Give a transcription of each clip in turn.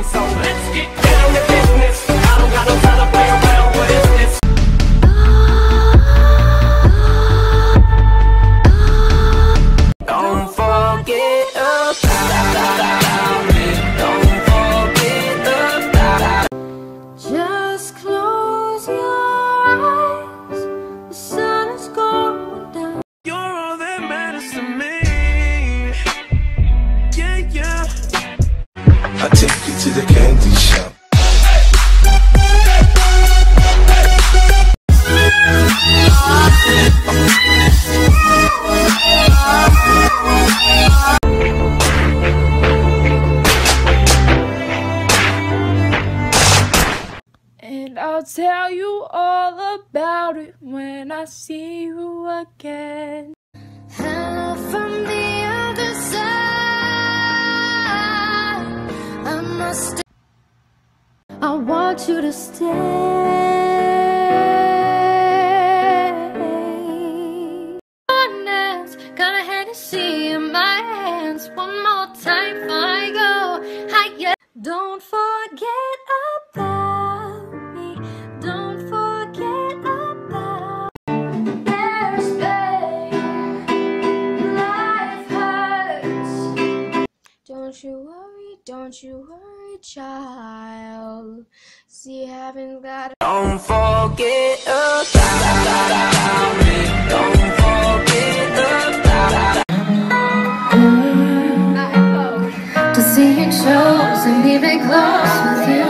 So let's get down to business. I don't got no time to play around. What is this? Don't forget about me. Don't forget about me. Just close your eyes. The sun is going down. You're all that matters to me. Yeah, yeah. I take you to the candy shop. And I'll tell you all about it when I see you again. Hello from the other side. I want you to stay. Honest, got a Hennessy in my hands. One more time before I go. Hi, don't forget about me. Don't forget about. There's pain. Life hurts. Don't you worry, child. See, you haven't got. Don't forget about me. Don't forget about me. To see you chose and be very close with you.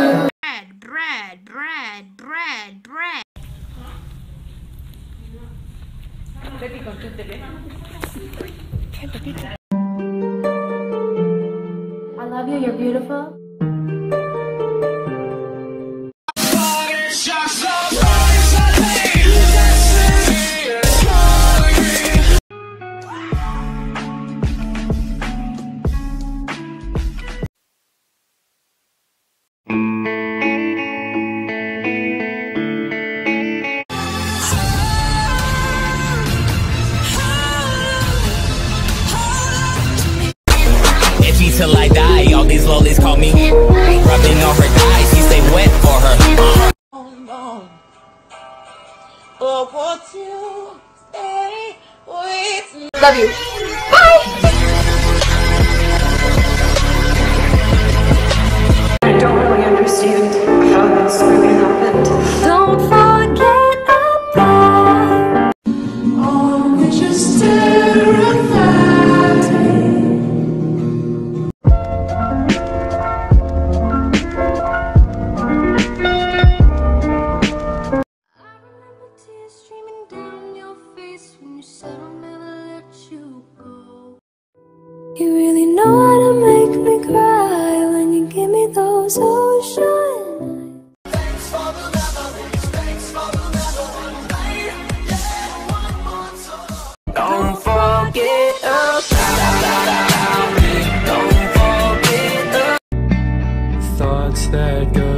Bread. I love you, you're beautiful. Till I die, all these lollies call me. Rubbing on her thighs, she stay wet for her. Oh no, but won't you stay with me? Love you. Bye. I don't really understand how this really happened. Don't forget about. Oh, would you terrified me? You really know how to make me cry when you give me those ocean. Thanks for the memories. Thanks for the memories. Yeah, one more time. Don't forget about me. Don't forget. Thoughts that go